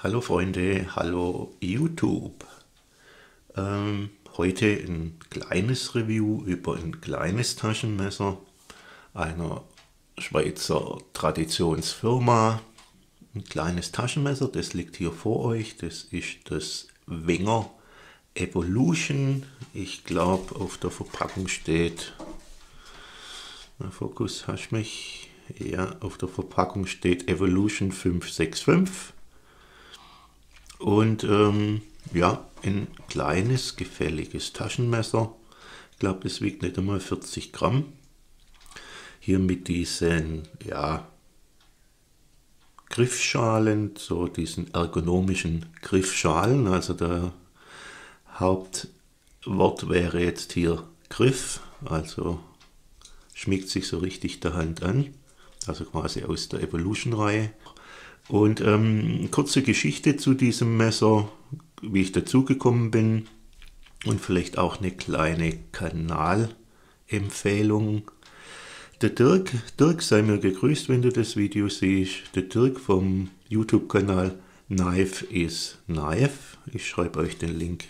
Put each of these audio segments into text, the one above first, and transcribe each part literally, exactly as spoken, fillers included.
Hallo Freunde, hallo YouTube. Ähm, heute ein kleines Review über ein kleines Taschenmesser einer Schweizer Traditionsfirma. Ein kleines Taschenmesser, das liegt hier vor euch. Das ist das Wenger Evolution. Ich glaube, auf der Verpackung steht, na Fokus, hast mich? Ja, auf der Verpackung steht Evolution fünf sechs fünf. Und ähm, ja, ein kleines, gefälliges Taschenmesser. Ich glaube, das wiegt nicht einmal vierzig Gramm. Hier mit diesen, ja, Griffschalen, so diesen ergonomischen Griffschalen. Also der Hauptwort wäre jetzt hier Griff, also schmiegt sich so richtig der Hand an. Also quasi aus der Evolution-Reihe. Und ähm, kurze Geschichte zu diesem Messer, wie ich dazugekommen bin und vielleicht auch eine kleine Kanalempfehlung. Der Dirk, Dirk sei mir gegrüßt, wenn du das Video siehst. Der Dirk vom YouTube-Kanal Knife is Knife. Ich schreibe euch den Link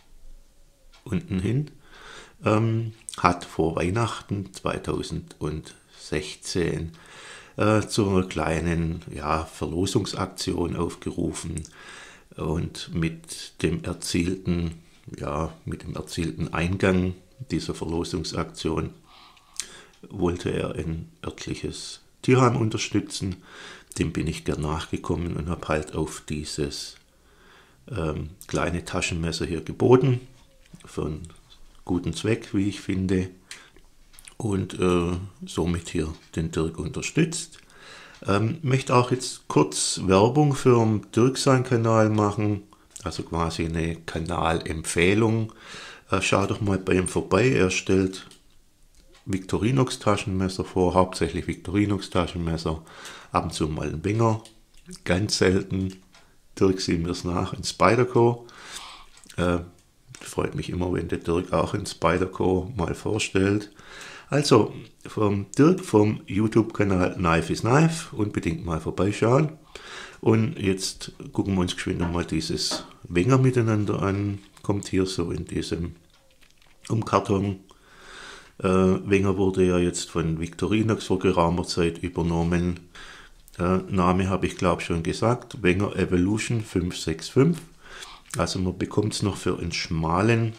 unten hin. Ähm, hat vor Weihnachten zweitausendsechzehn äh, zu einer kleinen ja, Verlosungsaktion aufgerufen und mit dem erzielten, ja, mit dem erzielten Eingang dieser Verlosungsaktion wollte er ein örtliches Tierheim unterstützen. Dem bin ich gern nachgekommen und habe halt auf dieses ähm, kleine Taschenmesser hier geboten, für einen guten Zweck, wie ich finde, und äh, somit hier den Dirk unterstützt. Ähm, möchte auch jetzt kurz Werbung für den Dirk seinen Kanal machen, also quasi eine Kanalempfehlung. Äh, schau doch mal bei ihm vorbei, er stellt Victorinox Taschenmesser vor, hauptsächlich Victorinox Taschenmesser, ab und zu mal ein Wenger, ganz selten, Dirk sieht mir's nach, ein Spyderco. Äh, freut mich immer, wenn der Dirk auch ein Spyderco mal vorstellt. Also vom Dirk vom YouTube-Kanal Knife is Knife, unbedingt mal vorbeischauen. Und jetzt gucken wir uns geschwind mal dieses Wenger miteinander an. Kommt hier so in diesem Umkarton. Äh, Wenger wurde ja jetzt von Victorinox vor geraumer Zeit übernommen. Äh, Name habe ich glaube schon gesagt, Wenger Evolution fünf sechs fünf. Also man bekommt es noch für einen schmalen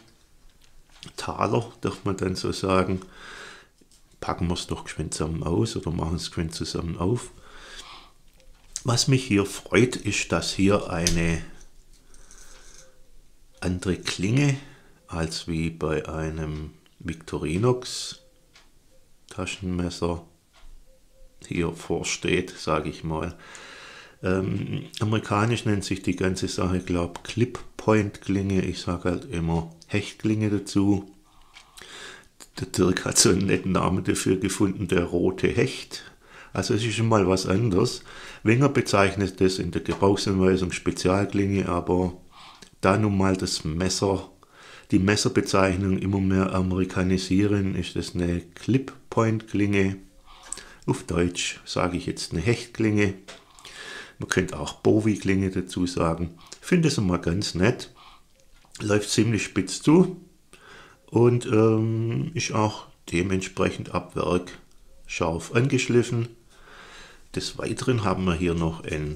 Taler, darf man dann so sagen. Packen wir es doch geschwind zusammen aus oder machen es geschwind zusammen auf. Was mich hier freut, ist, dass hier eine andere Klinge als wie bei einem Victorinox Taschenmesser hier vorsteht, sage ich mal. Ähm, amerikanisch nennt sich die ganze Sache, glaube ich, Clip-Point-Klinge. Ich sage halt immer Hechtklinge dazu. Der Dirk hat so einen netten Namen dafür gefunden, der rote Hecht. Also es ist schon mal was anderes. Wenger bezeichnet das in der Gebrauchsanweisung Spezialklinge, aber da nun mal das Messer, die Messerbezeichnung immer mehr amerikanisieren, ist das eine Clip-Point-Klinge. Auf Deutsch sage ich jetzt eine Hechtklinge. Man könnte auch Bowie-Klinge dazu sagen. Ich finde es immer ganz nett. Läuft ziemlich spitz zu. Und ähm, ist auch dementsprechend ab Werk scharf angeschliffen. Des Weiteren haben wir hier noch ein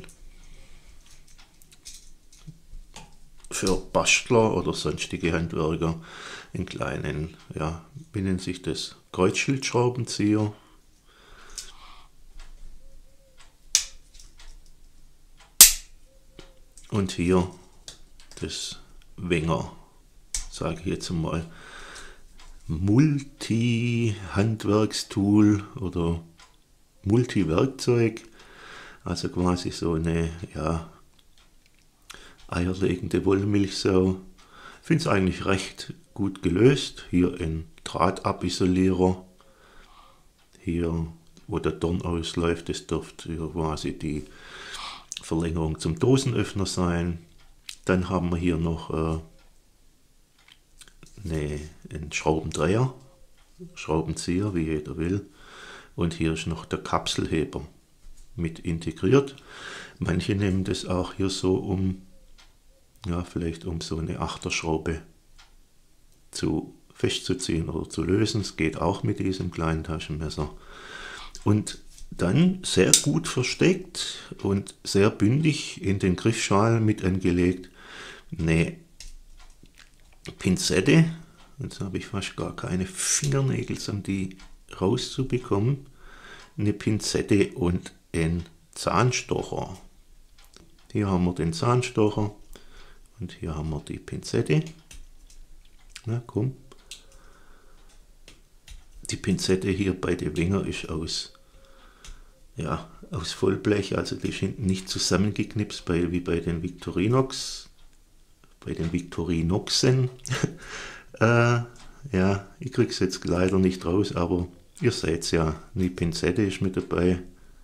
für Bastler oder sonstige Handwerker einen kleinen, ja, wie nennt sich das, Kreuzschlitzschraubenzieher. Und hier das Wenger, sage ich jetzt mal, Multi-Handwerkstool oder Multi-Werkzeug, also quasi so eine, ja, eierlegende Wollmilchsau. Ich finde es eigentlich recht gut gelöst. Hier ein Drahtabilisolierer, hier wo der Dorn ausläuft, das dürfte hier quasi die Verlängerung zum Dosenöffner sein. Dann haben wir hier noch äh, eine, einen Schraubendreher, Schraubenzieher, wie jeder will. Und hier ist noch der Kapselheber. mit integriert. Manche nehmen das auch hier so, um, ja, vielleicht um so eine Achterschraube zu festzuziehen oder zu lösen. Es geht auch mit diesem kleinen Taschenmesser. Und dann sehr gut versteckt und sehr bündig in den Griffschal mit angelegt eine Pinzette. Jetzt habe ich fast gar keine Fingernägel, um die rauszubekommen. Eine Pinzette und ein Zahnstocher. Hier haben wir den Zahnstocher und hier haben wir die Pinzette. Na komm. Die Pinzette hier bei den Winger ist aus, ja, aus Vollblech, also die ist hinten nicht zusammengeknipst bei, wie bei den Victorinox, bei den Victorinoxen. äh, ja, ich kriege es jetzt leider nicht raus, aber ihr seht es ja, die Pinzette ist mit dabei.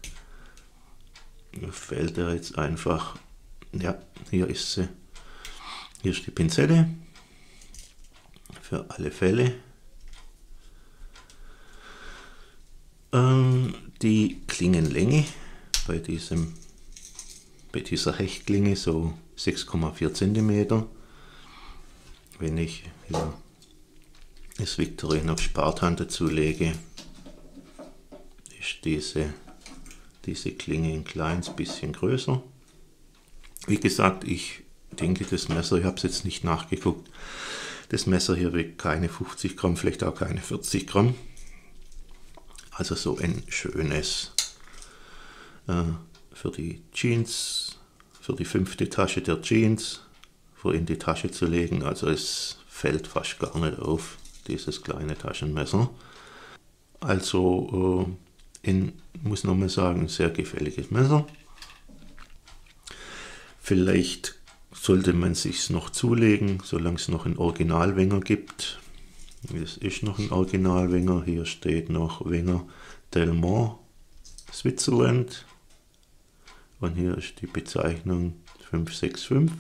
Fällt er jetzt einfach, ja, hier ist sie. Hier ist die Pinzette, für alle Fälle. Ähm, die Klingenlänge bei, diesem, bei dieser Hechtklinge so sechs Komma vier Zentimeter. Wenn ich hier das Victorinox Spartan dazu lege, ist diese, diese Klinge ein kleines bisschen größer. Wie gesagt, ich denke, das Messer, ich habe es jetzt nicht nachgeguckt, das Messer hier wiegt keine fünfzig Gramm, vielleicht auch keine vierzig Gramm. Also so ein schönes äh, für die Jeans, für die fünfte Tasche der Jeans, vor in die Tasche zu legen. Also es fällt fast gar nicht auf, dieses kleine Taschenmesser. Also äh, in, muss nochmal sagen, ein sehr gefälliges Messer. Vielleicht sollte man sich noch zulegen, solange es noch einen Originalwenger gibt. Es ist noch ein Originalwenger, hier steht noch Wenger Delmont, Switzerland. Und hier ist die Bezeichnung fünf sechs fünf.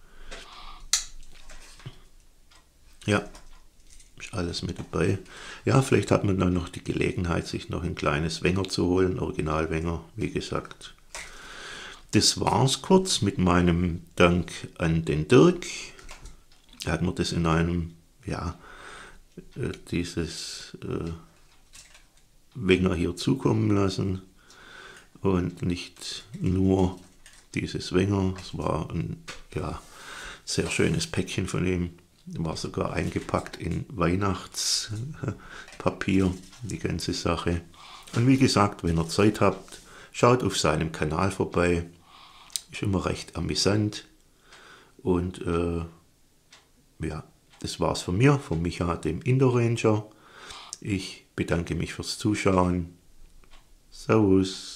Ja, ist alles mit dabei. Ja, vielleicht hat man dann noch die Gelegenheit, sich noch ein kleines Wenger zu holen, Originalwenger, wie gesagt. Das war's kurz mit meinem Dank an den Dirk. Er hat mir das in einem, ja, dieses äh, Wenger hier zukommen lassen und nicht nur dieses Wenger, es war ein, ja, sehr schönes Päckchen von ihm, war sogar eingepackt in Weihnachtspapier, die ganze Sache. Und wie gesagt, wenn ihr Zeit habt, schaut auf seinem Kanal vorbei, ist immer recht amüsant und äh, ja, das war's von mir, von Micha, dem Indo-Ranger. Ich bedanke mich fürs Zuschauen. Servus.